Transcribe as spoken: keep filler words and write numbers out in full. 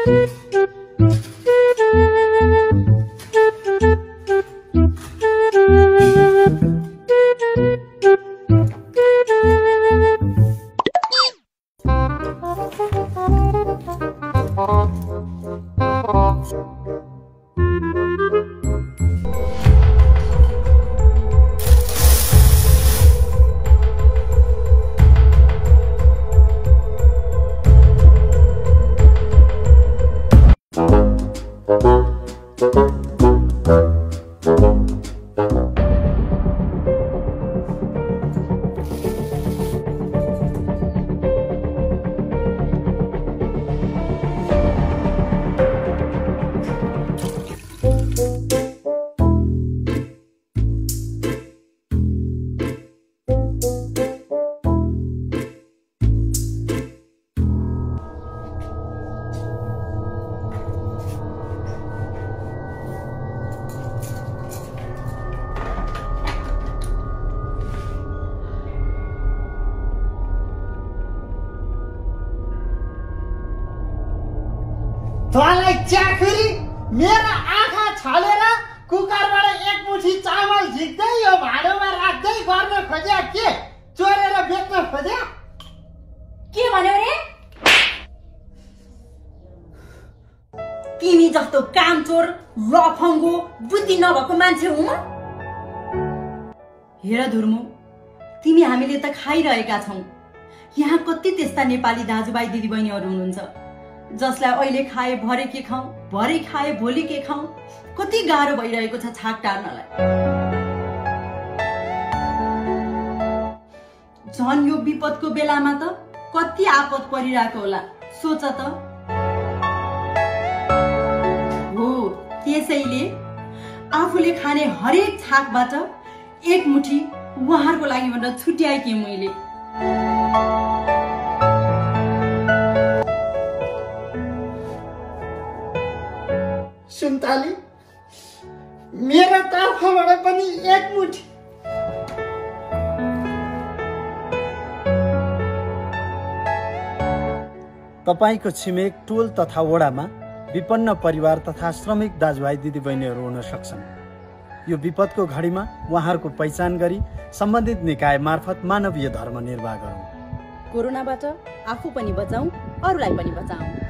तँलाई च्याखुरी मेरा आँखा छलेर कुकरबाट एक मुठी चामल झिक्दै यो भाँडोमा राख्दै गर्न खोज्या के चोरेर बेच्न खोज्या के भन्यो रे? तिमी जस्तो कामचोर लफङ्गो बुद्धि नभएको मान्छे हुँ म? हेर धुर्मु, तिमी हामीले त खाइरहेका छौं। यहाँ कति त्यस्ता नेपाली दाजुभाइ दिदीबहिनीहरू हुनुहुन्छ जसलाई अहिले खाए भरे के खाऊ, भरे खाए भोलि के खाऊ। कति गाह्रो भइरहेको छ छाक टार्नलाई। झन् यो विपदको बेलामा त कति आपद परिरहेको होला सोच त। हो, त्यसैले आफूले खाने हरेक छाकबाट एक मुठी उहाँहरूको लागि भनेर छुट्याएकी मैले। सुन्ताली, मेरो तर्फबाट पनि एक मुठी। तपाईको छिमेक टोल तथा वडामा विपन्न परिवार तथा श्रमिक दाजुभाइ दिदीबहिनीहरू हुन सक्छन्। यो विपदको घडीमा उहाँहरूको पहिचान गरी सम्बन्धित निकाय मार्फत मानवीय धर्म निर्वाह गरौँ। कोरोनाबाट आफू पनि बचाऊ, अरूलाई पनि बचाऊ।